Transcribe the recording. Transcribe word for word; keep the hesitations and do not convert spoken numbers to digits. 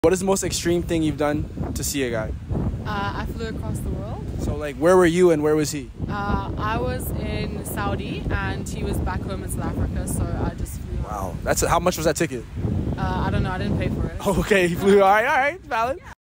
What is the most extreme thing you've done to see a guy? Uh, I flew across the world. So like, where were you and where was he? Uh, I was in Saudi and he was back home in South Africa, so I just flew. Wow, that's a, how much was that ticket? Uh, I don't know, I didn't pay for it. Okay, he flew. All right, all right, valid.